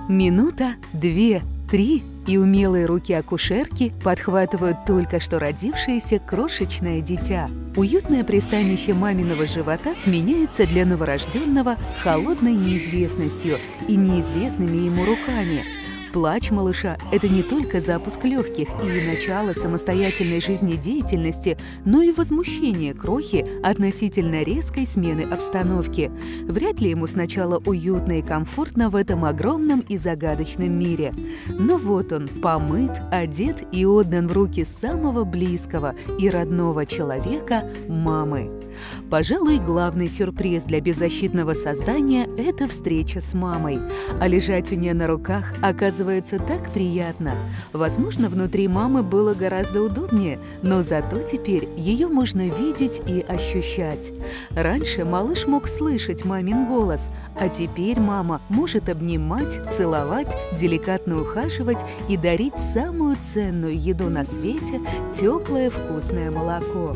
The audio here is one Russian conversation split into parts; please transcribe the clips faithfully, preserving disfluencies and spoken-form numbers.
Минута, две, три, и умелые руки акушерки подхватывают только что родившееся крошечное дитя. Уютное пристанище маминого живота сменяется для новорожденного холодной неизвестностью и неизвестными ему руками. Плач малыша – это не только запуск легких и начало самостоятельной жизнедеятельности, но и возмущение крохи относительно резкой смены обстановки. Вряд ли ему сначала уютно и комфортно в этом огромном и загадочном мире. Но вот он, помыт, одет и отдан в руки самого близкого и родного человека – мамы. Пожалуй, главный сюрприз для беззащитного создания – это встреча с мамой. А лежать у нее на руках оказывается так приятно. Возможно, внутри мамы было гораздо удобнее, но зато теперь ее можно видеть и ощущать. Раньше малыш мог слышать мамин голос, а теперь мама может обнимать, целовать, деликатно ухаживать и дарить самую ценную еду на свете – теплое вкусное молоко.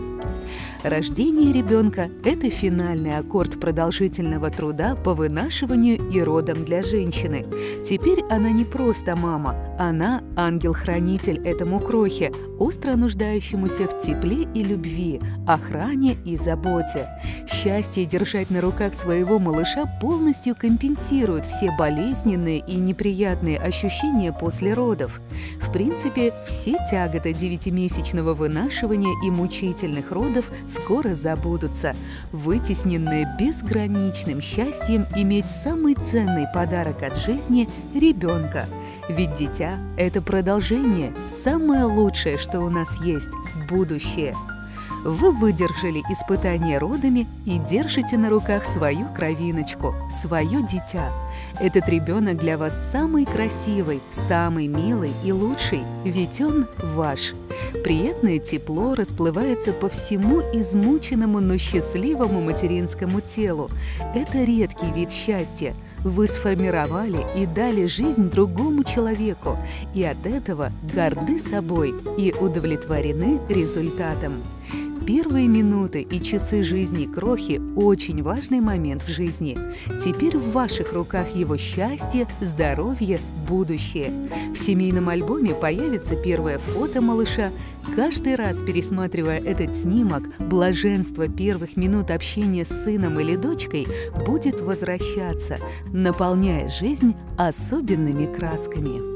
Рождение ребенка – это финальный аккорд продолжительного труда по вынашиванию и родам для женщины. Теперь она не просто мама, она – ангел-хранитель этому крохе, остро нуждающемуся в тепле и любви, охране и заботе. Счастье держать на руках своего малыша полностью компенсирует все болезненные и неприятные ощущения после родов. В принципе, все тяготы девятимесячного вынашивания и мучительных родов скоро забудутся, вытесненные безграничным счастьем иметь самый ценный подарок от жизни – ребенка. Ведь дитя – это продолжение, самое лучшее, что у нас есть – будущее. Вы выдержали испытание родами и держите на руках свою кровиночку, свое дитя. Этот ребенок для вас самый красивый, самый милый и лучший, ведь он ваш. Приятное тепло расплывается по всему измученному, но счастливому материнскому телу. Это редкий вид счастья. Вы сформировали и дали жизнь другому человеку, и от этого горды собой и удовлетворены результатом. Первые минуты и часы жизни крохи – очень важный момент в жизни. Теперь в ваших руках его счастье, здоровье, будущее. В семейном альбоме появится первое фото малыша. Каждый раз, пересматривая этот снимок, блаженство первых минут общения с сыном или дочкой будет возвращаться, наполняя жизнь особенными красками.